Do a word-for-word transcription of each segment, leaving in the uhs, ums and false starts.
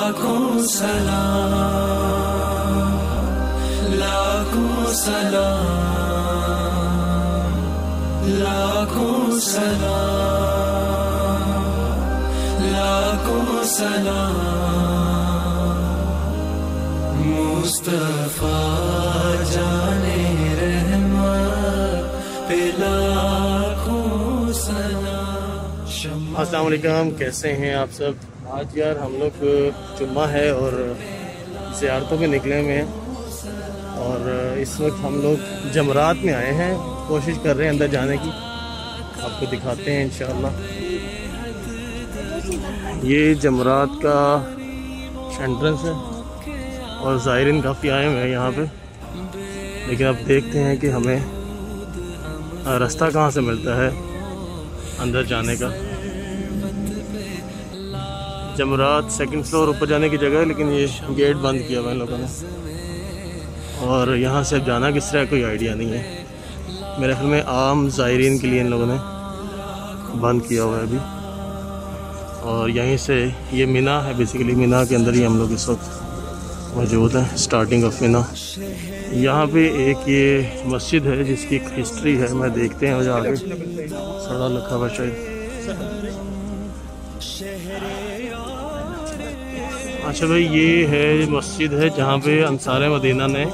लाखों सलाम, लाखों सलाम, लाखों सलाम, लाखों सलाम। मुस्तफा जाने रहमत पे लाखों सलाम। अस्सलाम वालेकुम, कैसे हैं आप सब। आज यार हम लोग जुम्मा है और ज़ियारतों पे निकले हुए हैं और इस वक्त हम लोग जमरात में आए हैं। कोशिश कर रहे हैं अंदर जाने की, आपको दिखाते हैं इंशाअल्लाह। ये जमरात का एंट्रेंस है और ज़ायरीन काफ़ी आए हुए हैं यहाँ पे, लेकिन अब देखते हैं कि हमें रास्ता कहाँ से मिलता है अंदर जाने का। जमरात सेकंड फ्लोर ऊपर जाने की जगह है, लेकिन ये गेट बंद किया हुआ है इन लोगों ने और यहाँ से अब जाना किस तरह कोई आइडिया नहीं है। मेरे ख्याल में आम ज़ायरीन के लिए इन लोगों ने बंद किया हुआ है अभी। और यहीं से ये मीना है, बेसिकली मीना के अंदर ही हम लोग इस वक्त मौजूद हैं, स्टार्टिंग ऑफ मीना। यहाँ पे एक ये मस्जिद है जिसकी एक हिस्ट्री है, मैं देखते हैं मुझे आगे सड़ा लिखा हुआ शायद। अच्छा भाई, ये है मस्जिद है जहाँ पे अंसार मदीना ने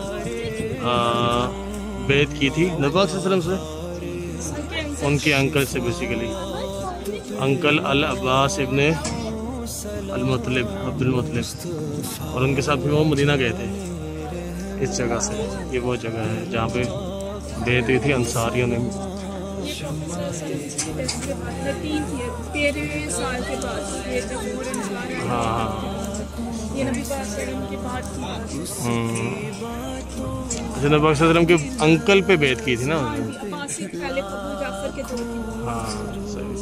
बैत की थी नबी पाक सल्लल्लाहु अलैहि वसल्लम से, उनके अंकल से, basically uncle al Abbas ibne al Muttalib, Abdul Muttalib, और उनके साथ भी वो मदीना गए थे इस जगह से। ये वो जगह है जहाँ पे बैत हुई थी अंसारियों ने। हाँ हाँ, अच्छा नबी पाक सल्लल्लाहु अलैहि वसल्लम के अंकल पे बैत की थी ना। हाँ सही।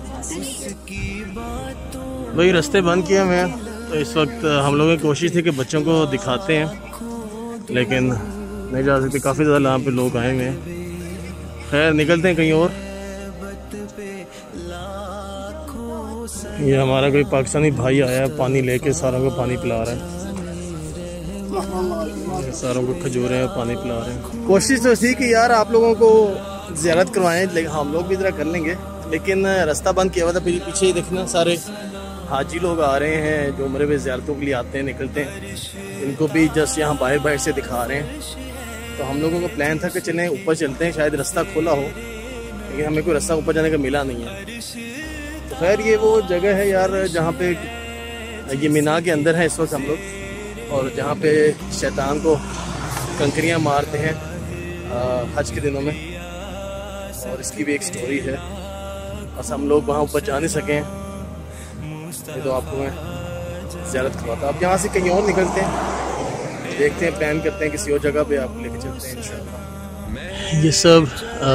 भाई रास्ते बंद किए हुए हैं, तो इस वक्त हम लोगों की कोशिश थी कि बच्चों को दिखाते हैं, लेकिन नहीं जा सकते, काफ़ी ज़्यादा यहाँ पे लोग आए हुए हैं। खैर निकलते हैं कहीं और। ये हमारा कोई पाकिस्तानी भाई आया है, पानी लेके सारों को पानी पिला रहा है, सारों को खजूरें और पानी पिला रहे हैं। कोशिश तो थी कि यार आप लोगों को ज़ियारत करवाएं, लेकिन हम लोग भी ज़रा कर लेंगे, लेकिन रास्ता बंद किया हुआ था। पीछे ही देखना सारे हाजी लोग आ रहे हैं जो उम्रे में ज़ियारतों के लिए आते हैं, निकलते हैं, इनको भी जस्ट यहाँ बाहर बाहर से दिखा रहे हैं। तो हम लोगों का प्लान था कि चलें ऊपर चलते हैं, शायद रास्ता खुला हो, लेकिन हमें कोई रास्ता ऊपर जाने का मिला नहीं है। तो खैर ये वो जगह है यार जहाँ पे ये मीना के अंदर है इस वक्त हम लोग, और जहाँ पे शैतान को कंकरियाँ मारते हैं हज के दिनों में, और इसकी भी एक स्टोरी है। बस हम लोग वहाँ ऊपर जा नहीं सके, तो आपको मैं ज़ियारत करवाता। अब यहाँ से कहीं और निकलते हैं, देखते हैं, प्लान करते हैं किसी और जगह पे आपको लेके चलते हैं इंशाल्लाह। ये सब आ,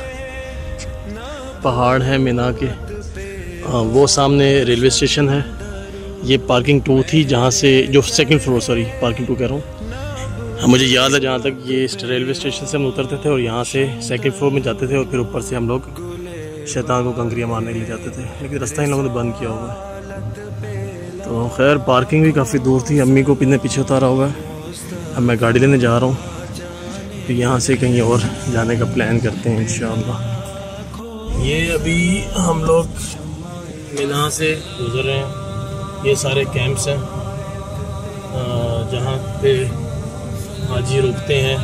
पहाड़ है मीना के। आ, वो सामने रेलवे स्टेशन है। ये पार्किंग टू थी जहाँ से, जो second floor, sorry parking two कह रहा हूँ। मुझे याद है जहाँ तक ये रेलवे स्टेशन से हम उतरते थे और यहाँ से सेकंड फ्लोर में जाते थे, और फिर ऊपर से हम लोग शैतान को कंकरियाँ मारने के लिए जाते थे, लेकिन रास्ता इन लोगों ने बंद किया हुआ है। तो खैर पार्किंग भी काफ़ी दूर थी, अम्मी को पीछे पीछे उतारा हुआ है। अब मैं गाड़ी लेने जा रहा हूँ, तो यहाँ से कहीं और जाने का प्लान करते हैं इंशाअल्लाह। ये अभी हम लोग मीना से गुजर रहे हैं। ये सारे कैंप्स हैं जहाँ पे हाजी रुकते हैं।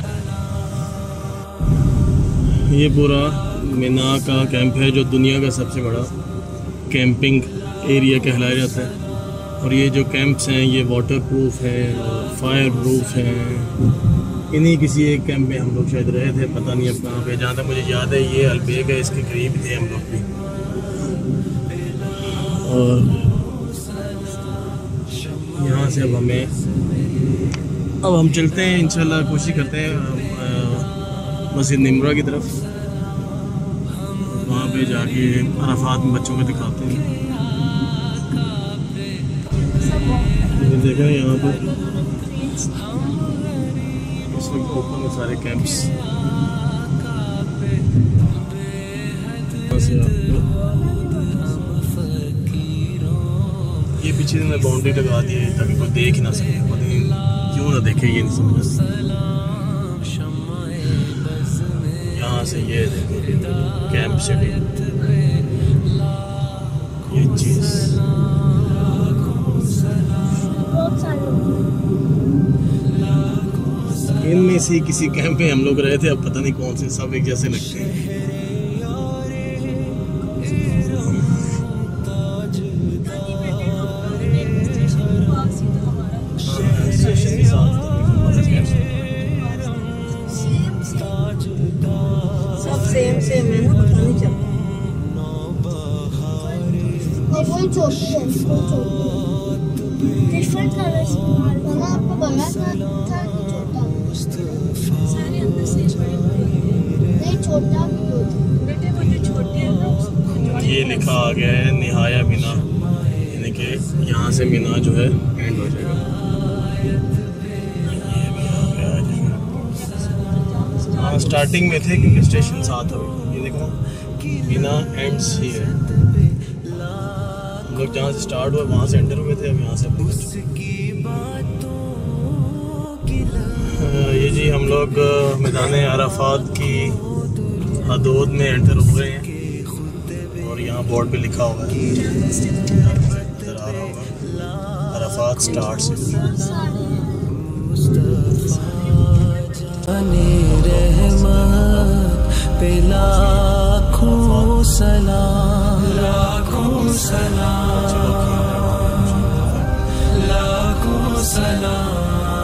ये पूरा मीना का कैंप है जो दुनिया का सबसे बड़ा कैंपिंग एरिया कहलाया जाता है। और ये जो कैंप्स हैं ये वाटर प्रूफ है और फायर प्रूफ हैं। इन्हीं किसी एक कैंप में हम लोग शायद रहे थे, पता नहीं अब कहाँ पे। जहाँ तक मुझे याद है ये अलबेग है, इसके करीब थे हम लोग भी। और यहाँ से अब हमें अब हम चलते हैं इंशाल्लाह, कोशिश करते हैं मस्जिद निमरा की तरफ, वहाँ पे जाके अराफात में बच्चों को दिखाते हैं। देखा यहाँ पे इस वक्त ओपन है सारे कैंप्स। से आपको ये पीछे ने बाउंड्री लगा दी है ताकि कोई देख ही ना सके, पता नहीं क्यों ना देखे, ये नहीं समझ। यहाँ से ये देखो कैंप सिटी, ये चीज इनमें से किसी कैंप में हम लोग रहे थे, अब पता नहीं कौन से, सब एक जैसे लगते हैं। सब सेम सेम है ना, पता नहीं चलता। कोई छोटी है, कोई छोटी है। डिफरेंट कलर्स बना, आपको बना था था कि छोटा? सारे अंदर से बड़े बड़े, नहीं छोटा भी होता बेटे, वो जो छोटे हैं ना। ये लिखा आ गया है निहाया मीना, यानी कि यहाँ से मीना जो है एंड हो जाएगा। हाँ स्टार्टिंग में थे क्योंकि स्टेशन साथ हो, ये देखो मीना एंड्स हियर। हम लोग जहाँ से स्टार्ट हुए वहाँ से एंटर हुए थे, अब यहाँ से ये जी हम लोग मैदान अराफात की हदूद में एंटर हो रहे हैं और यहाँ बोर्ड पे लिखा हुआ है, नजर आ रहा होगा, अराफात स्टार्ट्स। पे लाखों सलाम, लाखों सलाम, लाखों सलाम।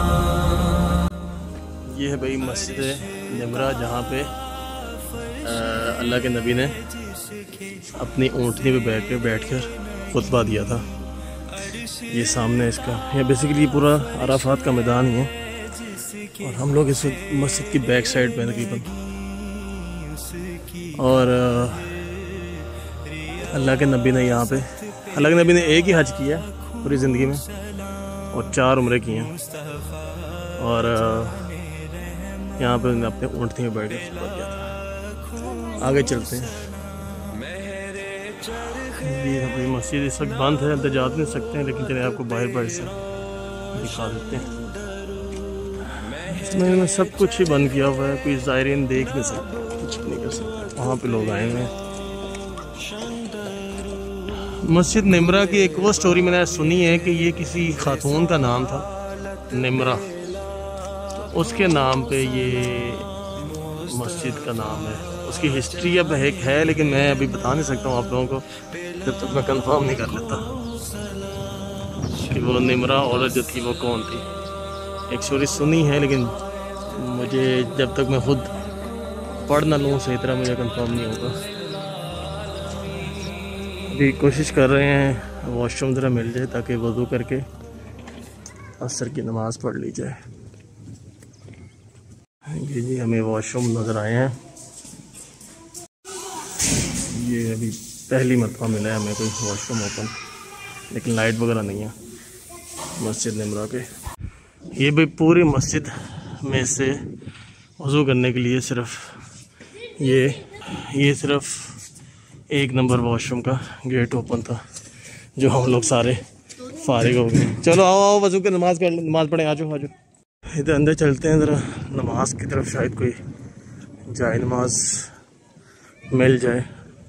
ये है भाई मस्जिद निमरा, जहाँ पे अल्लाह के नबी ने अपनी ऊँटनी पे बैठ कर बैठ कर खुतबा दिया था। ये सामने इसका, ये बेसिकली पूरा अराफात का मैदान ही है और हम लोग इस मस्जिद की बैक साइड पे तकरीबन। और अल्लाह के नबी ने यहाँ पे, अल्लाह के नबी ने एक ही हज किया पूरी ज़िंदगी में और चार उम्रें की हैं, और यहाँ पे उन्होंने अपने ऊँटनी में बैठ कर खुतबा दिया था। आगे चलते हैं। ये भाई मस्जिद इस वक्त बंद है, अंदर जा नहीं सकते हैं, लेकिन चलिए आपको बाहर बाहर से दिखा देते हैं। इसमें सब कुछ ही बंद किया हुआ है, कोई ज़ायरीन देख नहीं सकता, कुछ नहीं कर सकते। वहाँ पे लोग आए हुए हैं। मस्जिद निमरा की एक वो स्टोरी मैंने सुनी है कि ये किसी खातून का नाम था निमरा, तो उसके नाम पे ये मस्जिद का नाम है। उसकी हिस्ट्री अब एक है, लेकिन मैं अभी बता नहीं सकता हूँ आप लोगों को जब तक मैं कंफर्म नहीं कर लेता कि वो निमरा औरत जो थी वो कौन थी। एक स्टोरी सुनी है, लेकिन मुझे जब तक मैं खुद पढ़ ना लूँ सही तरह मुझे कंफर्म नहीं होगा। अभी कोशिश कर रहे हैं वॉशरूम ज़रा मिल जाए ताकि वज़ू करके असर की नमाज़ पढ़ ली जाए। ये जी हमें वॉशरूम नज़र आए हैं। ये अभी पहली मरतबा मिला है हमें कोई वॉशरूम ओपन, लेकिन लाइट वगैरह नहीं है मस्जिद निमरा के। ये भी पूरी मस्जिद में से वज़ू करने के लिए सिर्फ ये ये सिर्फ एक नंबर वॉशरूम का गेट ओपन था, जो हम लोग सारे फारिग हो गए। चलो आओ आओ वज़ू की नमाज़ कर, नमाज़ पढ़ें। आ जाओ आ जाओ, इधर अंदर चलते हैं ज़रा नमाज की तरफ, शायद कोई जाए नमाज मिल जाए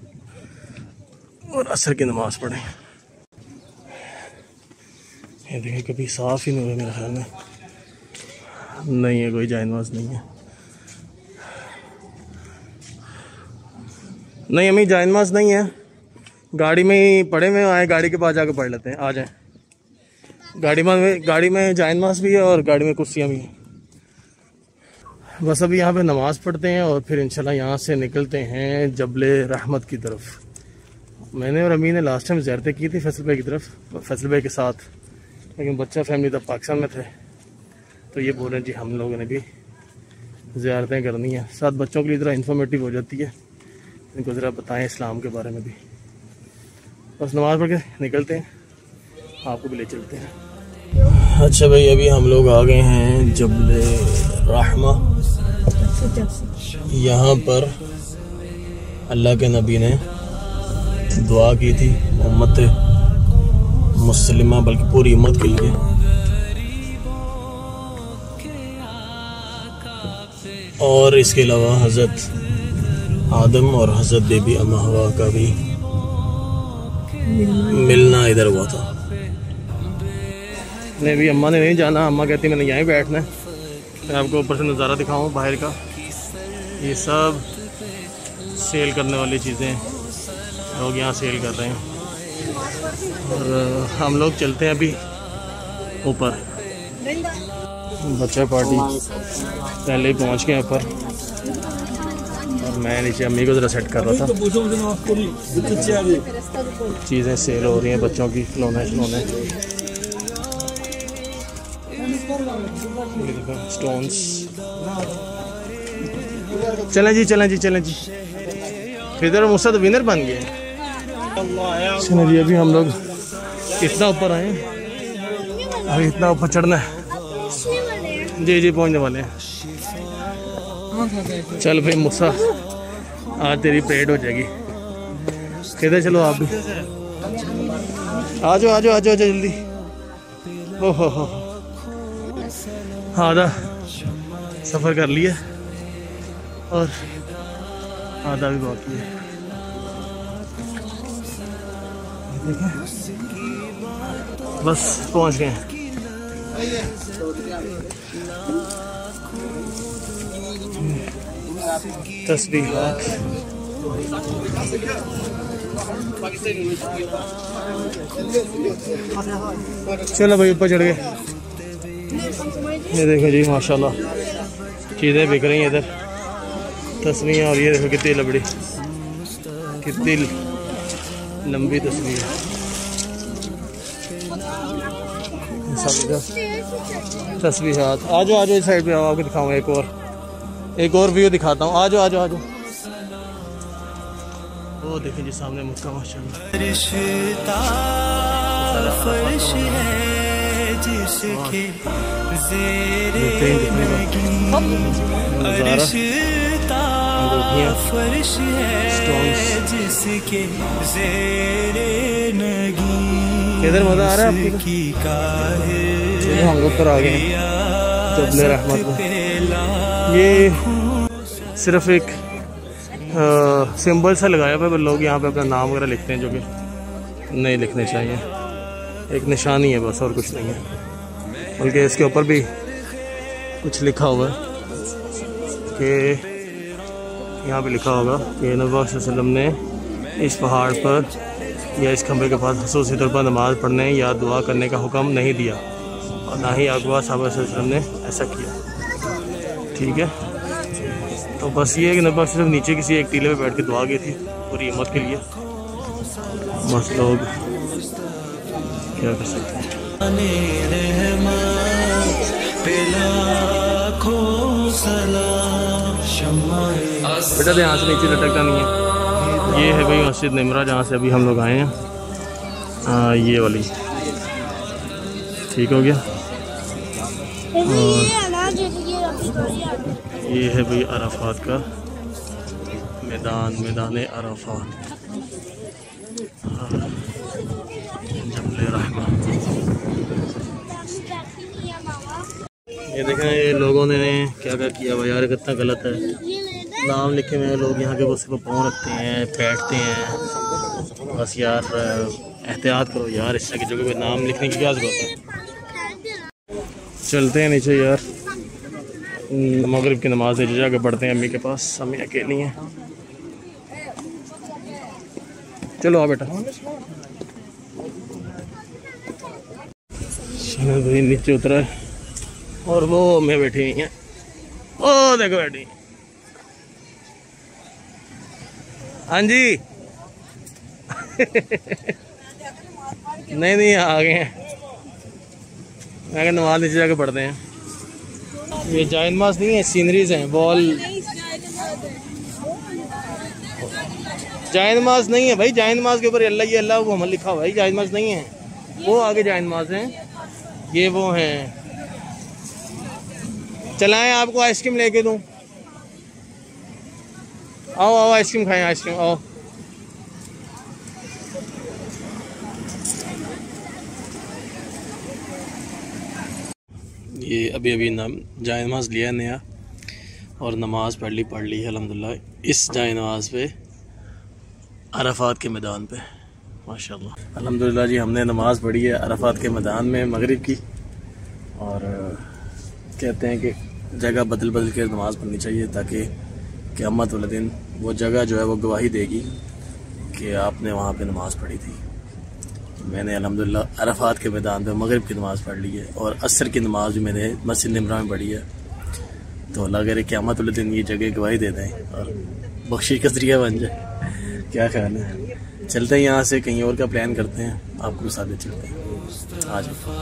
और असर की नमाज़ पढ़ें। ये देखिए कभी साफ़ ही नहीं हुआ मेरे ख्याल में, नहीं है कोई जाए नमाज नहीं है। नहीं अम्मी जाए नमाज नहीं है, गाड़ी में ही पढ़े हुए आए, गाड़ी के पास जाकर पढ़ लेते हैं। आ जाएं, गाड़ी में गाड़ी में जाए नमाज भी है और गाड़ी में कुर्सियाँ भी हैं। बस अभी यहाँ पे नमाज पढ़ते हैं और फिर इंशाल्लाह यहाँ से निकलते हैं जबले रहमत की तरफ। मैंने और अम्मी ने लास्ट टाइम ज़ियारतें की थी फैसल भाई की तरफ, फैसल भाई के साथ, लेकिन बच्चा फैमिली तब पाकिस्तान में थे, तो ये बोल रहे हैं जी हम लोगों ने भी ज़ियारतें करनी है। साथ बच्चों के लिए ज़रा इन्फॉर्मेटिव हो जाती है, इनको ज़रा बताएं इस्लाम के बारे में भी। बस नमाज़ पढ़ के निकलते हैं, आपको भी ले चलते हैं। अच्छा भाई अभी हम लोग आ गए हैं जबले रहमा। यहाँ पर अल्लाह के नबी ने दुआ की थी उम्मत मुस्लिमा बल्कि पूरी उम्मत के लिए। और इसके अलावा हज़रत आदम और हज़रत बेबी अम्मा हवा का भी मिलना इधर हुआ था। नहीं भी अम्मा ने नहीं जाना, अम्मा कहती मैंने यहीं बैठना है। मैं आपको ऊपर से नज़ारा दिखाऊं बाहर का। ये सब सेल करने वाली चीज़ें लोग यहाँ सेल कर रहे हैं और हम लोग चलते हैं अभी ऊपर। बच्चा पार्टी पहले ही पहुँच गए ऊपर और मैं नीचे अम्मी को ज़रा सेट कर रहा था। चीज़ें सेल हो रही हैं बच्चों की, खिलौने खिलौने स्टोन्स। चलें जी चलें जी चलें जी। फिर मुसा तो विनर बन गए। चलें जी अभी हम लोग इतना ऊपर आए, अभी इतना ऊपर चढ़ना है। जी जी पहुंचने वाले हैं। चल भाई मूसा आज तेरी परेड हो जाएगी। किधर चलो आप भी आ जाओ आ जाओ आ जाओ जल्दी। ओहो हो आधा सफ़र कर लिया और आधा भी बाकी है। देखें बस पहुंच गए हैं। तस्बीहात चलो भाई ऊपर चढ़ गए। ये देखो जी माशाल्लाह चीज़ें बिक रही हैं इधर, तस्वीरें। और ये देखो कितनी लंबी कितनी लंबी तस्वीर। तस्वीरात आ जाओ आ जाओ इस साइड पे आओ, आपको दिखाऊंगा एक और एक और व्यू दिखाता हूँ। आ जाओ आ जाओ आ जाओ। वो देखिए जी सामने मक्का माशाल्लाह। रिश्ता फर्श है जिसके ज़ेरे नगी, रिश्ता फर्श है जिसके ज़ेरे नगी। इधर मजा आ रहा है आपको? हम लोग पर आ गए जबले रहमत में। ये सिर्फ एक सिंबल सा लगाया हुआ है, लोग यहाँ पे अपना नाम वगैरह लिखते हैं जो कि नहीं लिखने चाहिए। एक निशानी है बस और कुछ नहीं है। बल्कि इसके ऊपर भी कुछ लिखा हुआ है कि यहाँ पे लिखा होगा कि नबी सल्लल्लाहु अलैहि वसल्लम ने इस पहाड़ पर या इस खंबे के पास ख़ुसूसी तौर पर नमाज़ पढ़ने या दुआ करने का हुक्म नहीं दिया और ना ही अगवा सहाबा वसल्लम ने ऐसा किया। ठीक है, तो बस ये है कि नबी सिर्फ नीचे किसी एक टीले पे बैठ के दुआ की थी पूरी उम्मत के लिए। बस लोग क्या कर सकते हैं। बेटा ध्यान से नीचे लटकता नहीं है। ये है भाई मस्जिद निमरा जहाँ से अभी हम लोग आए हैं। आ, ये वाली ठीक हो गया। ये है भाई अराफात का मैदान, मैदान अराफात जबले रहमत। ये देखें ये लोगों ने क्या क्या किया हुआ यार, कितना गलत है। नाम लिखे हुए लोग यहाँ के वो सिर्फ पाँव रखते हैं, बैठते हैं। बस यार एहतियात करो यार, इस तरह की जगह पे नाम लिखने की क्या जरूरत है। चलते हैं नीचे यार, मगरिब की नमाज नीचे जाके पढ़ते हैं। अम्मी के पास, अम्मी अकेली हैं। चलो आ बेटा। चलो भाई नीचे उतरा है और वो मैं बैठी हुई हैं। ओ देखो बैठी। हाँ जी नहीं नहीं आ गए हैं। मैं क्या नमाज नीचे जाके पढ़ते हैं। ये जायन मास नहीं है, सीनरीज हैं। वॉल जायन मास नहीं है भाई, जायन मास के ऊपर अल्लाह ये अल्लाह वो हमल लिखा हुआ है। जायन मास नहीं है, वो आगे जायन मास हैं, ये वो हैं। चलाएं आपको आइसक्रीम लेके दूं? आओ आओ आइसक्रीम खाएं, आइसक्रीम आओ। ये अभी अभी जाए नमाज लिया नया और नमाज़ पढ़ ली पढ़ ली अल्हम्दुलिल्लाह इस जाए नमाज पे अरफात के मैदान पे माशाल्लाह। अल्हम्दुलिल्लाह जी हमने नमाज़ पढ़ी है अरफात के मैदान में मगरिब की, और कहते हैं कि जगह बदल बदल के नमाज़ पढ़नी चाहिए ताकि क़यामत वाले दिन वो जगह जो है वो गवाही देगी कि आपने वहाँ पे नमाज़ पढ़ी थी। मैंने अल्हम्दुलिल्लाह अरफात के मैदान पे मगरिब की नमाज़ पढ़ ली है और असर की नमाज़ भी मैंने मस्जिद निमरा में पढ़ी है। तो अल्लाह करे क़यामत वाले दिन ये जगह गवाही दे दें और बख्शिश का ज़रिया बन जाए। क्या ख्याल है? चलते हैं यहाँ से, कहीं और का प्लान करते हैं, आपको भी साथ चलते हैं। आ जाओ।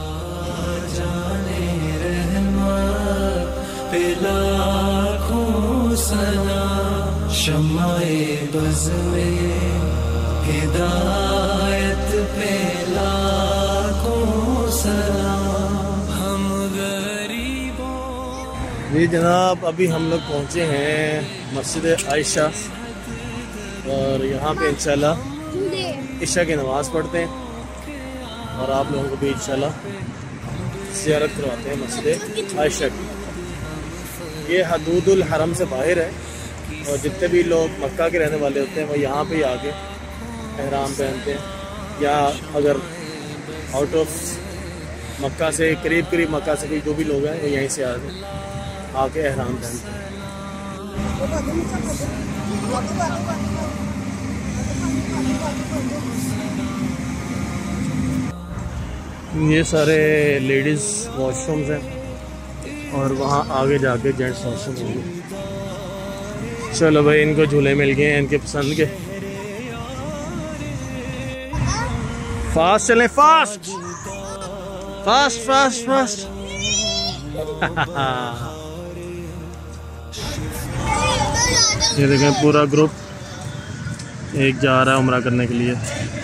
शम्माए बज़ में हिदायत पे लाखों सलाम हम गरीबों। जी जनाब, अभी हम लोग पहुँचे हैं मस्जिद आयशा और यहाँ पे इंशाल्लाह इशा की नमाज़ पढ़ते हैं और आप लोगों को भी इंशाल्लाह ज़ियारत करवाते हैं मस्जिद आयशा की। ये हदूदुल हरम से बाहर है और जितने भी लोग मक्का के रहने वाले होते हैं वो यहाँ पे ही आके एहराम पहनते हैं, या अगर आउट ऑफ मक्का से करीब करीब मक्का से भी जो भी लोग हैं वो यहीं से आके आके एहराम पहनते हैं। ये सारे लेडीज़ वॉशरूम्स हैं और वहाँ आगे जाके जेंट्स वॉशरूम होंगे। चलो भाई, इनको झूले मिल गए हैं इनके पसंद के। फास्ट चलें, फास्ट फास्ट फास्ट फास्ट। ये देखें पूरा ग्रुप एक जा रहा है उम्रा करने के लिए।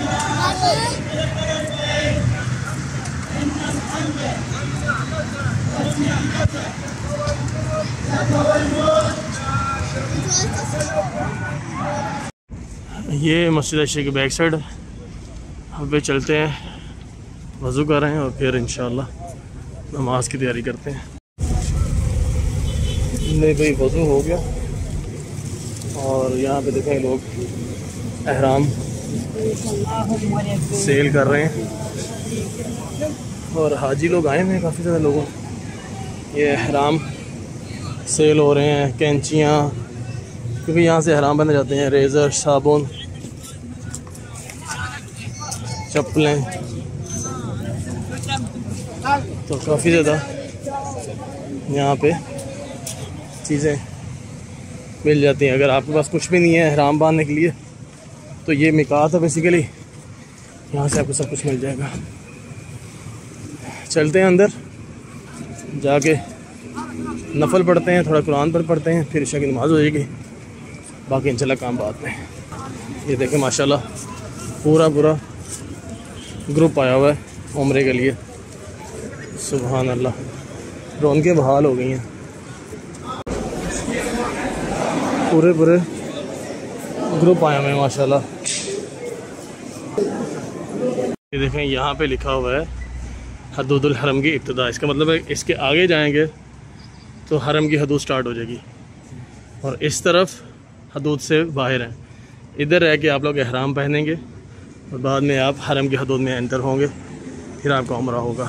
ये मस्जिद आयशा की बैक साइड। अब पे चलते हैं, वज़ू कर रहे हैं और फिर इंशाल्लाह नमाज की तैयारी करते हैं। नहीं भाई, वज़ू हो गया और यहाँ पे देखें लोग एहराम सेल कर रहे हैं और हाजी लोग आए हुए हैं काफ़ी ज़्यादा लोगों। ये एहराम सेल हो रहे हैं, कैंचियाँ, क्योंकि यहाँ से एहराम बने जाते हैं, रेज़र, साबुन, चप्पलें, तो काफ़ी ज़्यादा यहाँ पे चीज़ें मिल जाती हैं। अगर आपके पास कुछ भी नहीं है एहराम बांधने के लिए तो ये मिकात है बेसिकली, यहाँ से आपको सब कुछ मिल जाएगा। चलते हैं अंदर, जाके नफल पढ़ते हैं, थोड़ा कुरान पर पढ़ते हैं, फिर इशा की नमाज़ हो जाएगी, बाकी इंशाल्लाह काम बाद में। ये देखें माशाल्लाह पूरा पूरा ग्रुप आया हुआ है उम्रे के लिए। सुभान अल्लाह, रौनकें बहाल हो गई हैं, पूरे पूरे ग्रुप आए हुए हैं माशाल्लाह। ये देखें यहाँ पे लिखा हुआ है हदूदुल हरम की इब्तिदा। इसका मतलब है इसके आगे जाएंगे तो हरम की हदूद स्टार्ट हो जाएगी और इस तरफ हदूद से बाहर हैं। इधर रह के आप लोग एहराम पहनेंगे और बाद में आप हरम की हदूद में एंटर होंगे, फिर आपका उम्रा होगा।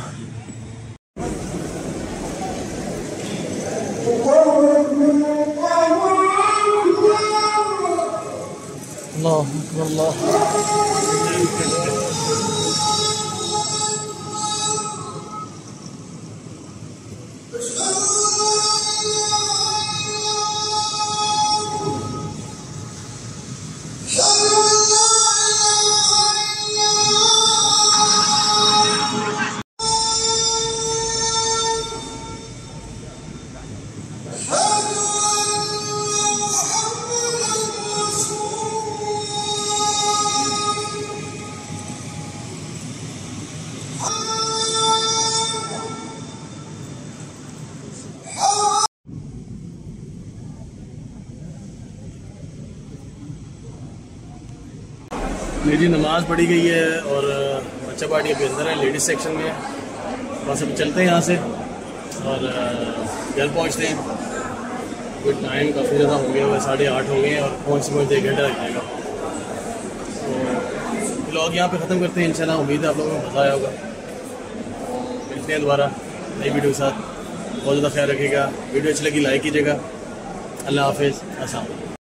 अल्लाह अल्लाह। मेरी नमाज़ पढ़ी गई है और बच्चा पार्टी अभी अंदर है, लेडीज़ सेक्शन में है। बस अभी चलते हैं यहाँ से और अ, घर पहुँचते हैं। कोई टाइम काफ़ी ज़्यादा हो गया हुआ है, साढ़े आठ हो गए हैं और पहुँचते पहुँचते एक घंटा लग जाएगा। तो ब्लॉग यहाँ पे ख़त्म करते हैं इंशाल्लाह। उम्मीद है आप लोगों को मज़ा आया होगा। मिलते हैं दोबारा नई वीडियो के साथ। बहुत ज़्यादा ख्याल रखिएगा। वीडियो अच्छी लगी लाइक कीजिएगा। अल्लाह हाफिज़। अस्सलाम वालेकुम।